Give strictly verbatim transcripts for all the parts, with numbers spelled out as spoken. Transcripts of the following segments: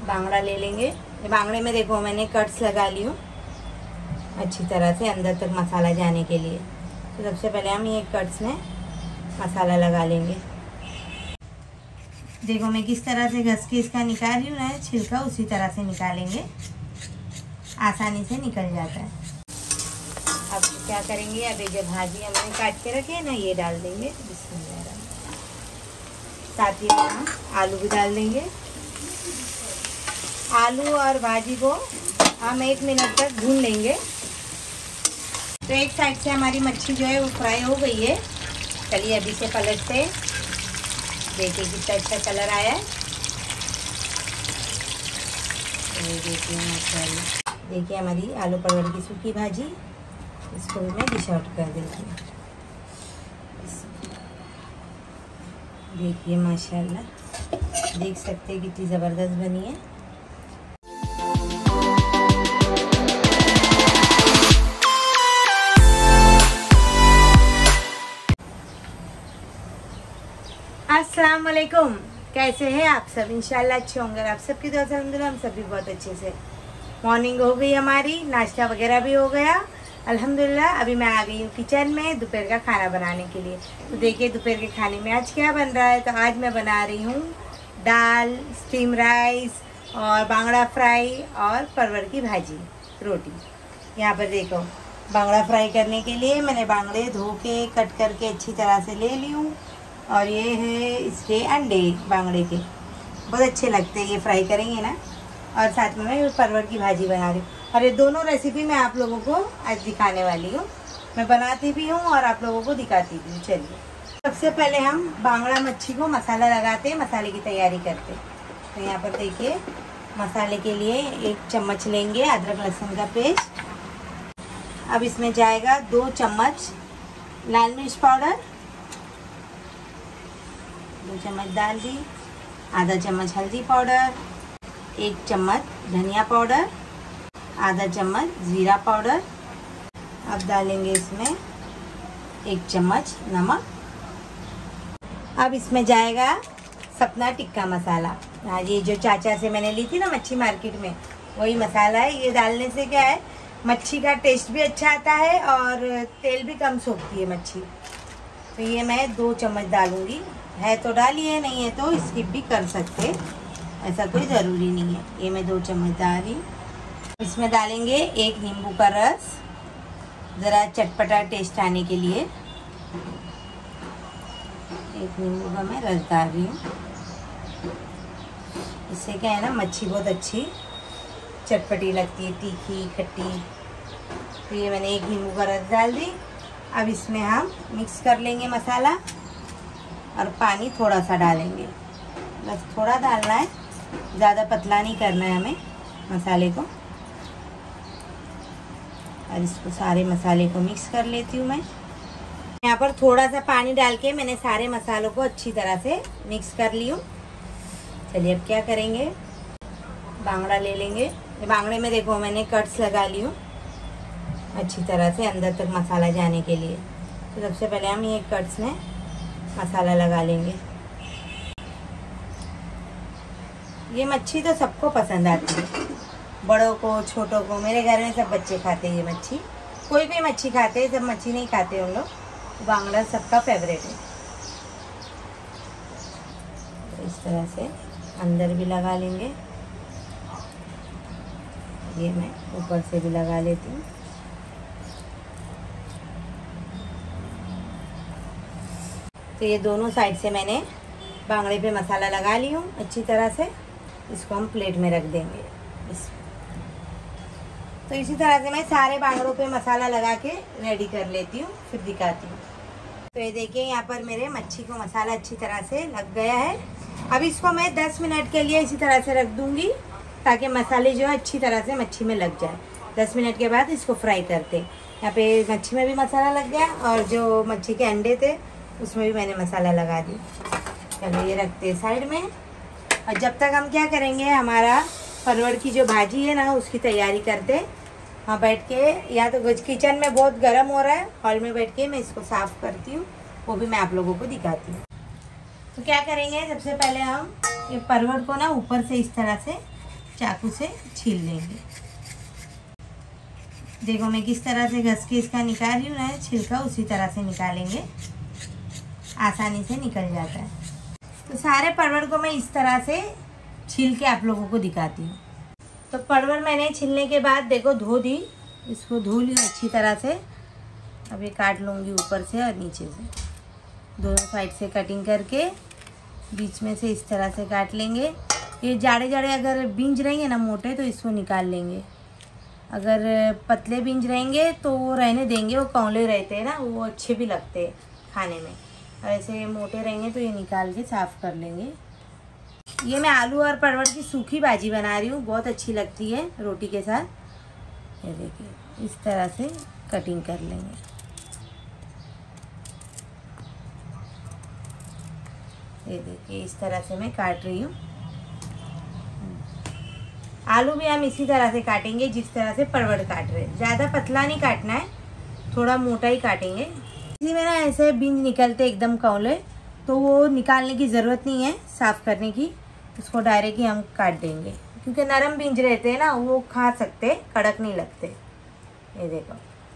बांगड़ा ले लेंगे। ये बांगड़े में देखो मैंने कट्स लगा ली हूँ अच्छी तरह से अंदर तक मसाला जाने के लिए। तो सबसे पहले हम ये कट्स में मसाला लगा लेंगे। देखो मैं किस तरह से घस के इसका निकाल रही हूँ ना छिलका, उसी तरह से निकालेंगे, आसानी से निकल जाता है। अब क्या करेंगे, अब जो भाजी हमने काट के रखे है ना ये डाल देंगे। बिस्मिल्लाह। साथ ही में हम आलू भी डाल देंगे। आलू और भाजी को हम एक मिनट तक भून लेंगे। तो एक साइड से हमारी मच्छी जो है वो फ्राई हो गई है। चलिए अभी से पलटते, देखिए कितना अच्छा कलर आया है। ये देखिए माशाल्लाह, देखिए हमारी आलू परवल की सूखी भाजी। इसको भी मैं डिश आउट कर देती हूँ। देखिए माशाल्लाह, देख सकते हैं कितनी ज़बरदस्त बनी है। अस्सलाम वालेकुम, कैसे हैं आप सब? इंशाल्लाह अच्छे होंगे। आप सबकी दुआ से अल्हम्दुलिल्लाह हम सब भी बहुत अच्छे से। मॉर्निंग हो गई हमारी, नाश्ता वगैरह भी हो गया अल्हम्दुलिल्लाह। अभी मैं आ गई हूँ किचन में दोपहर का खाना बनाने के लिए। तो देखिए दोपहर के खाने में आज क्या बन रहा है। तो आज मैं बना रही हूँ दाल, स्टीम राइस और बांगड़ा फ्राई और परवर की भाजी, रोटी। यहाँ पर देखो बांगड़ा फ्राई करने के लिए मैंने बांगड़े धो के कट करके अच्छी तरह से ले ली हूँ। और ये है इसके अंडे बांगड़े के, बहुत अच्छे लगते हैं ये फ्राई करेंगे ना। और साथ में मैं परवर की भाजी बना रही हूँ। और ये दोनों रेसिपी मैं आप लोगों को आज दिखाने वाली हूँ। मैं बनाती भी हूँ और आप लोगों को दिखाती भी हूँ। चलिए सबसे पहले हम बांगड़ा मच्छी को मसाला लगाते, मसाले की तैयारी करते। तो यहाँ पर देखिए मसाले के लिए एक चम्मच लेंगे अदरक लहसुन का पेस्ट। अब इसमें जाएगा दो चम्मच लाल मिर्च पाउडर, दो चम्मच डाल दी, आधा चम्मच हल्दी पाउडर, एक चम्मच धनिया पाउडर, आधा चम्मच ज़ीरा पाउडर। अब डालेंगे इसमें एक चम्मच नमक। अब इसमें जाएगा सपना टिक्का मसाला। हाँ, ये जो चाचा से मैंने ली थी ना मच्छी मार्केट में, वही मसाला है। ये डालने से क्या है, मच्छी का टेस्ट भी अच्छा आता है और तेल भी कम सोखती है मच्छी। तो ये मैं दो चम्मच डालूंगी। है तो डालिए, नहीं है तो स्किप भी कर सकते, ऐसा कोई ज़रूरी नहीं है। ये मैं दो चम्मच डाल रही। इसमें डालेंगे एक नींबू का रस, ज़रा चटपटा टेस्ट आने के लिए। एक नींबू का मैं रस डाल रही हूँ। इससे क्या है ना, मच्छी बहुत अच्छी चटपटी लगती है, तीखी खट्टी। तो ये मैंने एक नींबू का रस डाल दी। अब इसमें हम मिक्स कर लेंगे मसाला और पानी थोड़ा सा डालेंगे, बस थोड़ा डालना है, ज़्यादा पतला नहीं करना है हमें मसाले को। और इसको सारे मसाले को मिक्स कर लेती हूँ मैं। यहाँ पर थोड़ा सा पानी डाल के मैंने सारे मसालों को अच्छी तरह से मिक्स कर ली हूँ। चलिए अब क्या करेंगे, बांगड़ा ले लेंगे। बांगड़े में देखो मैंने कट्स लगा ली हूँ अच्छी तरह से अंदर तक मसाला जाने के लिए। तो सबसे पहले हम ये कट्स में मसाला लगा लेंगे। ये मच्छी तो सबको पसंद आती है, बड़ों को छोटों को। मेरे घर में सब बच्चे खाते हैं ये मच्छी, कोई भी मच्छी खाते हैं, सब मच्छी नहीं खाते उन लोग। बांगड़ा सबका फेवरेट है। तो इस तरह से अंदर भी लगा लेंगे। ये मैं ऊपर से भी लगा लेती हूँ। तो ये दोनों साइड से मैंने बांगड़े पे मसाला लगा ली हूँ अच्छी तरह से। इसको हम प्लेट में रख देंगे। इस तो इसी तरह से मैं सारे बांगड़ों पे मसाला लगा के रेडी कर लेती हूँ, फिर दिखाती हूँ। तो ये देखिए यहाँ पर मेरे मच्छी को मसाला अच्छी तरह से लग गया है। अब इसको मैं दस मिनट के लिए इसी तरह से रख दूँगी ताकि मसाले जो है अच्छी तरह से मच्छी में लग जाए। दस मिनट के बाद इसको फ्राई करते। यहाँ पे मच्छी में भी मसाला लग गया और जो मच्छी के अंडे थे उसमें भी मैंने मसाला लगा दी। चलो ये रखते हैं साइड में। और जब तक हम क्या करेंगे, हमारा परवर की जो भाजी है ना उसकी तैयारी करते। हाँ बैठ के, या तो किचन में बहुत गर्म हो रहा है, हॉल में बैठ के मैं इसको साफ़ करती हूँ, वो भी मैं आप लोगों को दिखाती हूँ। तो क्या करेंगे, सबसे पहले हम ये परवर को ना ऊपर से इस तरह से चाकू से छील लेंगे। देखो मैं किस तरह से घस के इसका निकाल रही हूँ ना, छिलका उसी तरह से निकालेंगे, आसानी से निकल जाता है। तो सारे परवल को मैं इस तरह से छील के आप लोगों को दिखाती हूँ। तो परवल मैंने छीलने के बाद देखो धो दी, इसको धो ली अच्छी तरह से। अब ये काट लूँगी ऊपर से और नीचे से, दोनों साइड से कटिंग करके बीच में से इस तरह से काट लेंगे। ये जाड़े जाड़े अगर बींज रहेंगे ना मोटे तो इसको निकाल लेंगे, अगर पतले बींज रहेंगे तो वो रहने देंगे, वो कौले रहते हैं ना, वो अच्छे भी लगते हैं खाने में। और ऐसे मोटे रहेंगे तो ये निकाल के साफ़ कर लेंगे। ये मैं आलू और परवल की सूखी भाजी बना रही हूँ, बहुत अच्छी लगती है रोटी के साथ। ये देखिए इस तरह से कटिंग कर लेंगे। ये देखिए इस तरह से मैं काट रही हूँ। आलू भी हम इसी तरह से काटेंगे जिस तरह से परवल काट रहे हैं। ज़्यादा पतला नहीं काटना है, थोड़ा मोटा ही काटेंगे। इसी में ना ऐसे बीज निकलते एकदम कौले, तो वो निकालने की ज़रूरत नहीं है साफ़ करने की, उसको डायरेक्ट ही हम काट देंगे, क्योंकि नरम बीज रहते हैं ना, वो खा सकते, कड़क नहीं लगते। ये देखो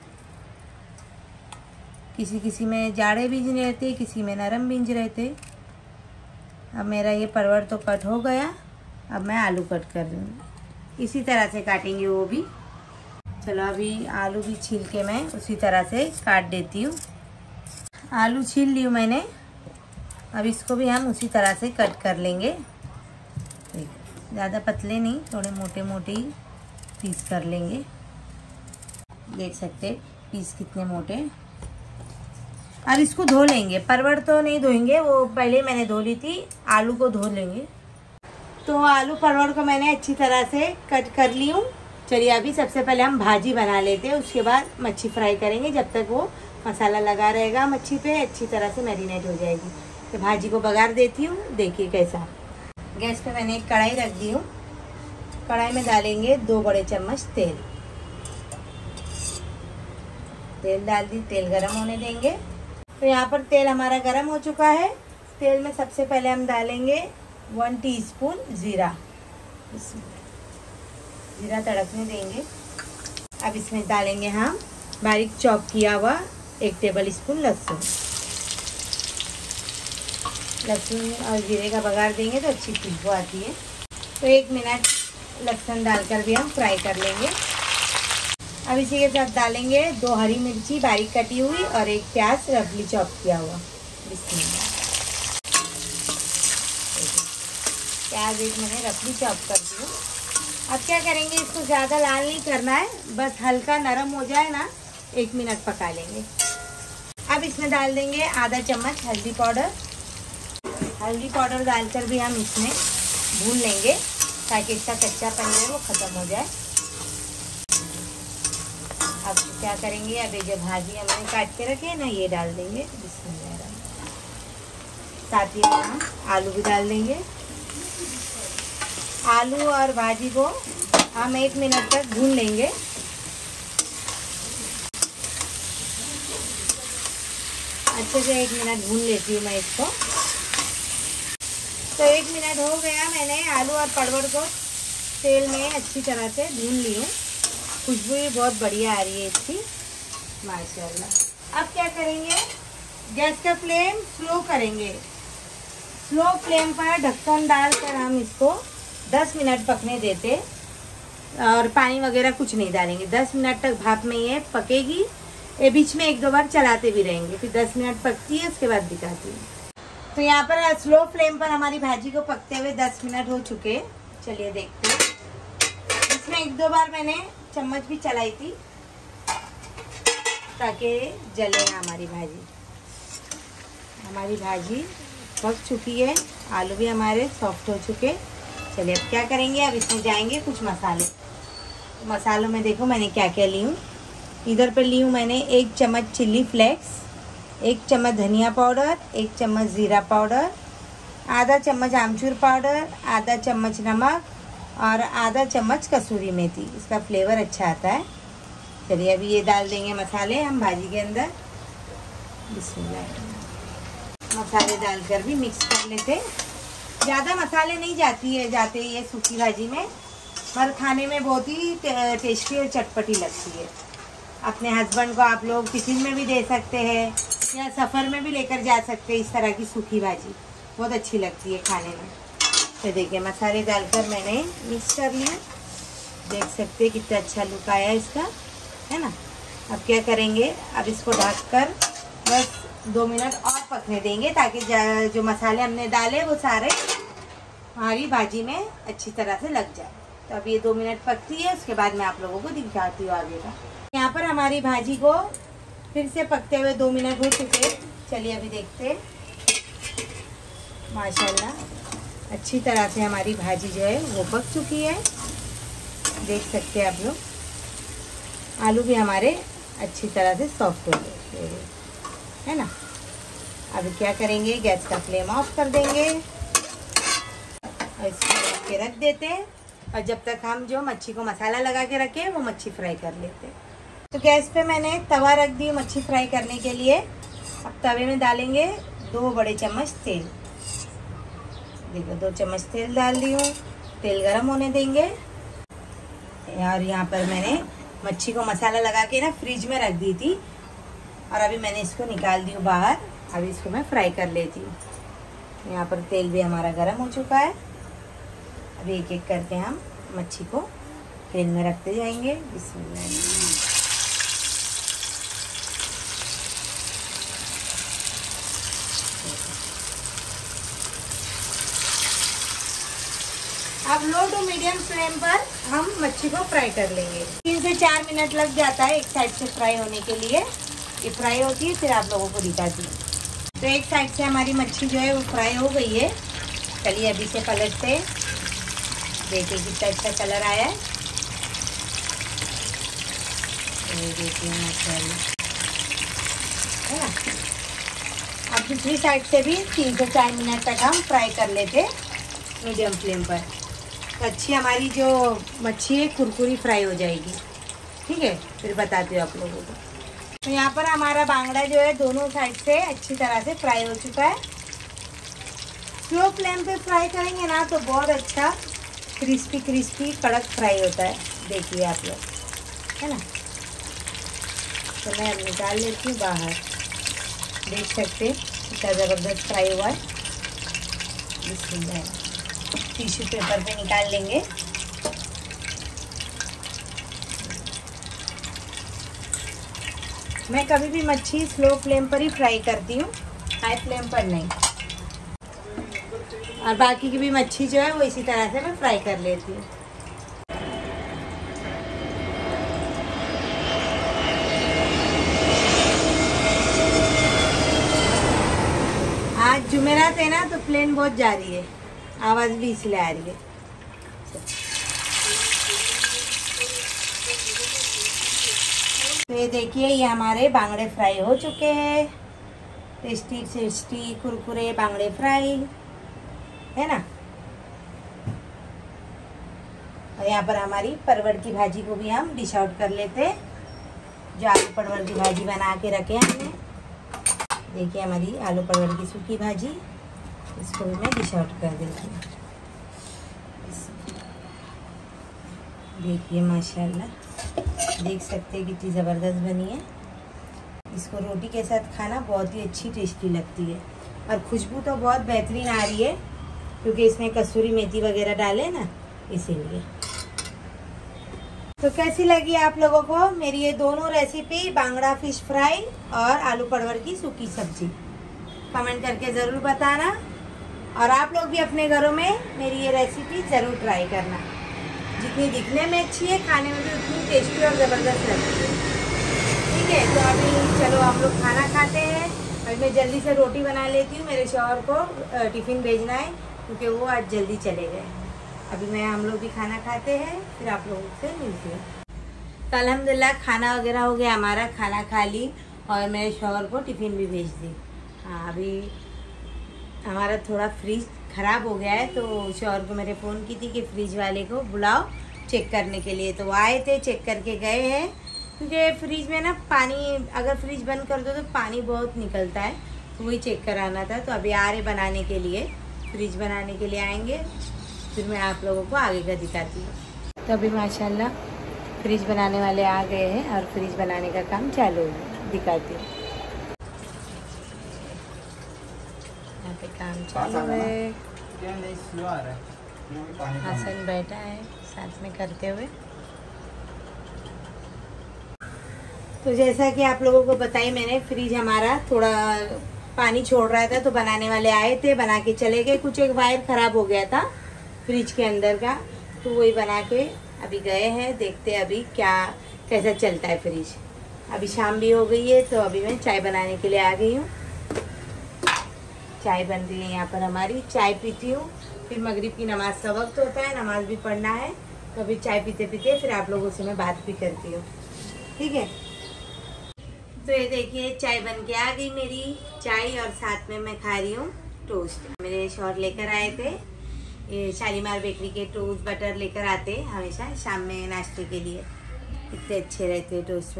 किसी किसी में जाड़े बीज रहते, किसी में नरम बीज रहते। अब मेरा ये परवल तो कट हो गया, अब मैं आलू कट कर रही हूँ। इसी तरह से काटेंगे वो भी। चलो अभी आलू भी छील के मैं उसी तरह से काट देती हूँ। आलू छील ली हूँ मैंने, अब इसको भी हम उसी तरह से कट कर लेंगे। ज़्यादा पतले नहीं, थोड़े मोटे मोटे ही पीस कर लेंगे। देख सकते पीस कितने मोटे। अब इसको धो लेंगे, परवल तो नहीं धोएंगे, वो पहले मैंने धो ली थी, आलू को धो लेंगे। तो आलू परवल को मैंने अच्छी तरह से कट कर ली हूँ। चलिए अभी सबसे पहले हम भाजी बना लेते हैं, उसके बाद मच्छी फ्राई करेंगे। जब तक वो मसाला लगा रहेगा मच्छी पे, अच्छी तरह से मैरिनेट हो जाएगी। तो भाजी को बघार देती हूँ। देखिए कैसा, गैस पे मैंने एक कढ़ाई रख दी हूँ। कढ़ाई में डालेंगे दो बड़े चम्मच तेल। तेल डाल दी, तेल गरम होने देंगे। तो यहाँ पर तेल हमारा गरम हो चुका है। तेल में सबसे पहले हम डालेंगे वन टीस्पून जीरा। जीरा तड़कने देंगे। अब इसमें डालेंगे हम बारीक चॉप किया हुआ एक टेबल स्पून लहसुन। लहसुन और जीरे का बघार देंगे तो अच्छी खुशबू आती है। तो एक मिनट लहसुन डालकर भी हम फ्राई कर लेंगे। अब इसी के साथ डालेंगे दो हरी मिर्ची बारीक कटी हुई और एक प्याज रफली चॉप किया हुआ। प्याज एक मैंने रफली चॉप कर दी हूँ। अब क्या करेंगे, इसको ज़्यादा लाल नहीं करना है, बस हल्का नरम हो जाए ना, एक मिनट पका लेंगे। अब इसमें डाल देंगे आधा चम्मच हल्दी पाउडर। हल्दी पाउडर डालकर भी हम इसमें भून लेंगे ताकि इसका कच्चापन है वो ख़त्म हो जाए। अब क्या करेंगे, अब ये जो भाजी हमने काट के रखे हैं ना, ये डाल देंगे। बिस्मिल्लाह। साथ ही हम आलू भी डाल देंगे। आलू और भाजी को हम एक मिनट तक भून लेंगे। अच्छे से एक मिनट भून लेती हूँ मैं इसको। तो एक मिनट हो गया, मैंने आलू और परवल को तेल में अच्छी तरह से भून ली हूँ। खुशबू भी बहुत बढ़िया आ रही है इसकी, माशाल्लाह। अब क्या करेंगे, गैस का फ्लेम स्लो करेंगे। स्लो फ्लेम पर ढक्कन डालकर हम इसको दस मिनट पकने देते और पानी वगैरह कुछ नहीं डालेंगे। दस मिनट तक भाप में ये पकेगी। ये बीच में एक दो बार चलाते भी रहेंगे, फिर दस मिनट पकती है, उसके बाद दिखाती हूँ। तो यहाँ पर स्लो फ्लेम पर हमारी भाजी को पकते हुए दस मिनट हो चुके। चलिए देखते हैं। इसमें एक दो बार मैंने चम्मच भी चलाई थी ताकि जले ना हमारी भाजी। हमारी भाजी पक चुकी है, आलू भी हमारे सॉफ्ट हो चुके। चलिए अब क्या करेंगे, अब इसमें जाएंगे कुछ मसाले। मसालों में देखो मैंने क्या क्या ली हूँ। इधर पर ली हूँ मैंने एक चम्मच चिल्ली फ्लेक्स, एक चम्मच धनिया पाउडर, एक चम्मच ज़ीरा पाउडर, आधा चम्मच आमचूर पाउडर, आधा चम्मच नमक और आधा चम्मच कसूरी मेथी। इसका फ्लेवर अच्छा आता है। चलिए अभी ये डाल देंगे मसाले हम भाजी के अंदर। बिस्मिल्लाह। मसाले डालकर भी मिक्स कर लेते। ज़्यादा मसाले नहीं जाती है जाते ये सूखी भाजी में, पर खाने में बहुत ही टेस्टी और चटपटी लगती है। अपने हस्बैंड को आप लोग टिफिन में भी दे सकते हैं या सफ़र में भी लेकर जा सकते हैं। इस तरह की सूखी भाजी बहुत अच्छी लगती है खाने में। तो देखिए मसाले डालकर मैंने मिक्स कर लिया। देख सकते हैं कितना अच्छा लुक आया इसका, है ना। अब क्या करेंगे, अब इसको ढककर बस दो मिनट और पकने देंगे ताकि जो मसाले हमने डाले वो सारे हमारी भाजी में अच्छी तरह से लग जाए। तो अब ये दो मिनट पकती है, उसके बाद मैं आप लोगों को दिखाती हूँ आगे का। यहाँ पर हमारी भाजी को फिर से पकते हुए दो मिनट हो चुके। चलिए अभी देखते हैं। माशाल्लाह अच्छी तरह से हमारी भाजी जो है वो पक चुकी है। देख सकते हैं आप लोग, आलू भी हमारे अच्छी तरह से सॉफ्ट हो गए, है ना। अभी क्या करेंगे, गैस का फ्लेम ऑफ कर देंगे और इसको रख के रख देते हैं। और जब तक हम जो मच्छी को मसाला लगा के रखे वो मच्छी फ्राई कर लेते हैं। तो गैस पे मैंने तवा रख दी मच्छी फ्राई करने के लिए। अब तवे में डालेंगे दो बड़े चम्मच तेल। देखो दो चम्मच तेल डाल दी हूँ। तेल गरम होने देंगे। और यहाँ पर मैंने मच्छी को मसाला लगा के ना फ्रिज में रख दी थी और अभी मैंने इसको निकाल दी हूँ बाहर। अभी इसको मैं फ्राई कर लेती हूँ। यहाँ पर तेल भी हमारा गरम हो चुका है। अभी एक एक करके हम मच्छी को तेल में रखते जाएंगे। बिस्मिल्लाह। अब लो टू मीडियम फ्लेम पर हम मच्छी को फ्राई कर लेंगे। तीन से चार मिनट लग जाता है एक साइड से फ्राई होने के लिए। ये फ्राई होती है फिर आप लोगों को दिखाती हूँ। तो एक साइड से हमारी मच्छी जो है वो फ्राई हो गई है। चलिए अभी से पलटते। देखिए कितना अच्छा कलर आया है। ये देखिए माशाल्लाह, है ना। अब दूसरी साइड से भी तीन से चार मिनट तक हम फ्राई कर लेते मीडियम फ्लेम पर। तो अच्छी हमारी जो मच्छी है कुरकुरी फ्राई हो जाएगी। ठीक है, फिर बताती हूँ आप लोगों को। तो यहाँ पर हमारा बांगड़ा जो है दोनों साइड से अच्छी तरह से फ्राई हो चुका है। स्लो फ्लेम पे फ्राई करेंगे ना तो बहुत अच्छा क्रिस्पी क्रिस्पी कड़क फ्राई होता है। देखिए आप लोग, है ना। तो मैं अब निकाल लेती हूँ बाहर। देख सकते कितना ज़बरदस्त फ्राई हुआ है। बिस्मिल्लाह। टिश्यू पेपर पे निकाल लेंगे। मैं कभी भी मच्छी स्लो फ्लेम पर ही फ्राई करती हूँ, हाई फ्लेम पर नहीं। और बाकी की भी मच्छी जो है वो इसी तरह से मैं फ्राई कर लेती हूँ। आज जुमेरात है ना तो प्लेन बहुत जा रही है, आवाज़ भी इसलिए आ रही है। तो ये देखिए ये हमारे बांगड़े फ्राई हो चुके हैं। टेस्टी टेस्टी कुरकुरे बांगड़े फ्राई, है ना। और यहाँ पर हमारी परवल की भाजी को भी हम डिश आउट कर लेते हैं। जो आलू परवल की भाजी बना के रखे हमने। देखिए हमारी आलू परवल की सूखी भाजी, इसको भी मैं डिश आउट कर देती हूँ। देखिए माशाल्लाह, देख सकते हैं कितनी ज़बरदस्त बनी है। इसको रोटी के साथ खाना बहुत ही अच्छी टेस्टी लगती है। और खुशबू तो बहुत बेहतरीन आ रही है क्योंकि इसमें कसूरी मेथी वगैरह डाले ना, इसीलिए। तो कैसी लगी आप लोगों को मेरी ये दोनों रेसिपी, बांगड़ा फिश फ्राई और आलू परवल की सूखी सब्जी? कमेंट करके ज़रूर बताना। और आप लोग भी अपने घरों में मेरी ये रेसिपी ज़रूर ट्राई करना। जितनी दिखने में अच्छी है, खाने में भी उतनी टेस्टी और ज़बरदस्त लगती है। ठीक है, तो अभी चलो हम लोग खाना खाते हैं। और मैं जल्दी से रोटी बना लेती हूँ, मेरे शौहर को टिफ़िन भेजना है क्योंकि वो आज जल्दी चले गए। अभी मैं हम लोग भी खाना खाते हैं, फिर आप लोगों से मिलती हूँ। तो अल्हम्दुलिल्लाह खाना वगैरह हो गया हमारा, खाना खा ली और मेरे शौहर को टिफ़िन भी भेज दी। हाँ, अभी हमारा थोड़ा फ्रिज ख़राब हो गया है तो शौहर को मैंने फ़ोन की थी कि फ्रिज वाले को बुलाओ चेक करने के लिए। तो वो आए थे, चेक करके गए हैं। क्योंकि फ्रिज में ना पानी, अगर फ्रिज बंद कर दो तो पानी बहुत निकलता है, तो वही चेक कराना था। तो अभी आ रहे बनाने के लिए, फ्रिज बनाने के लिए आएंगे, फिर मैं आप लोगों को आगे का दिखाती हूँ। तो अभी माशाल्लाह फ्रिज बनाने वाले आ गए हैं और फ्रिज बनाने का काम चालू है, दिखाती हूँ। यहाँ पे काम चालू है, हसन बैठा है साथ में करते हुए। तो जैसा कि आप लोगों को बताई मैंने, फ्रिज हमारा थोड़ा पानी छोड़ रहा था तो बनाने वाले आए थे, बना के चले गए। कुछ एक वायर खराब हो गया था फ्रिज के अंदर का, तो वही बना के अभी गए हैं। देखते हैं अभी क्या कैसा चलता है फ्रिज। अभी शाम भी हो गई है तो अभी मैं चाय बनाने के लिए आ गई हूँ। चाय बन रही है यहाँ पर हमारी, चाय पीती हूँ, फिर मगरिब की नमाज का वक्त होता है, नमाज भी पढ़ना है, तो अभी चाय पीते पीते फिर आप लोगों से मैं बात भी करती हूँ, ठीक है। तो ये देखिए चाय बन के आ गई मेरी चाय, और साथ में मैं खा रही हूँ टोस्ट। मेरे शौहर लेकर आए थे, ये शालीमार बेकरी के टोस्ट बटर लेकर आते हमेशा शाम में नाश्ते के लिए, इतने अच्छे रहते हैं टोस्ट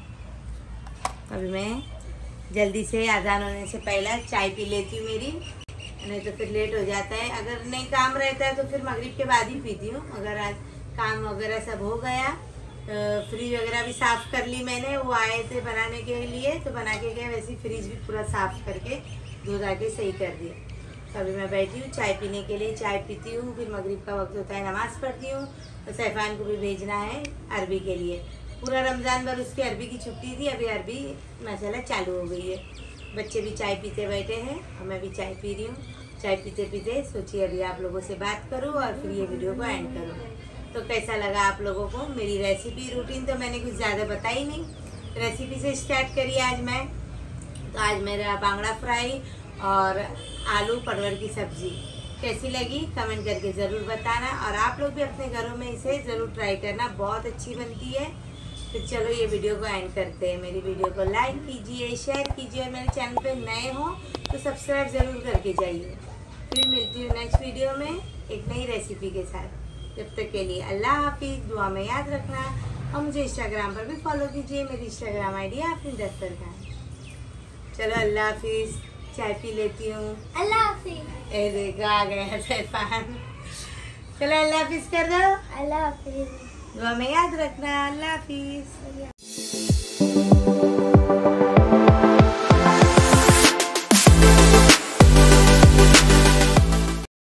वगैरह। अभी मैं जल्दी से अजान होने से पहले चाय पी लेती हूँ मेरी, नहीं तो फिर लेट हो जाता है। अगर नहीं काम रहता है तो फिर मगरिब के बाद ही पीती हूँ। अगर आज काम वगैरह सब हो गया, फ्रिज वगैरह भी साफ़ कर ली मैंने, वो आए थे बनाने के लिए तो बना के गए, वैसे ही फ्रिज भी पूरा साफ़ करके दूध आके सही कर दिया। तो अभी मैं बैठी हूँ चाय पीने के लिए, चाय पीती हूँ, फिर मगरिब का वक्त होता है, नमाज़ पढ़ती हूँ, और सैफान को भी भेजना है अरबी के लिए। पूरा रमज़ान भर उसकी अरबी की छुट्टी थी, अभी अरबी माशाल्लाह चालू हो गई है। बच्चे भी चाय पीते बैठे हैं और मैं भी चाय पी रही हूँ। चाय पीते पीते सोचिए अभी आप लोगों से बात करूँ और फिर ये वीडियो को एंड करूँ। तो कैसा लगा आप लोगों को मेरी रेसिपी रूटीन? तो मैंने कुछ ज़्यादा बताई नहीं, रेसिपी से स्टार्ट करी आज मैं। तो आज मेरा बांगड़ा फ्राई और आलू परवल की सब्ज़ी कैसी लगी कमेंट करके ज़रूर बताना, और आप लोग भी अपने घरों में इसे ज़रूर ट्राई करना, बहुत अच्छी बनती है। फिर चलो ये वीडियो को एंड करते हैं। मेरी वीडियो को लाइक कीजिए, शेयर कीजिए, और मेरे चैनल पे नए हो तो सब्सक्राइब ज़रूर करके जाइए। फिर मिलती हूँ नेक्स्ट वीडियो में एक नई रेसिपी के साथ। जब तक के लिए अल्लाह हाफिज़, दुआ में याद रखना, और मुझे इंस्टाग्राम पर भी फॉलो कीजिए। मेरी इंस्टाग्राम आई डी है आफरीन दस्तरखान। चलो अल्लाह हाफिज़, चाय पी लेती हूँ। अल्लाह हाफिज़। ए देखो आ गए हैं सैफान। चलो अल्लाह हाफिज़ कर दो। अल्लाह हाफिज़। दुआ में याद रखना। अल्लाह हाफिज़।